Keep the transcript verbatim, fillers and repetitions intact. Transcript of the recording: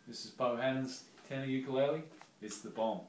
This is Beau Hannam Tenor ukulele. It's the bomb.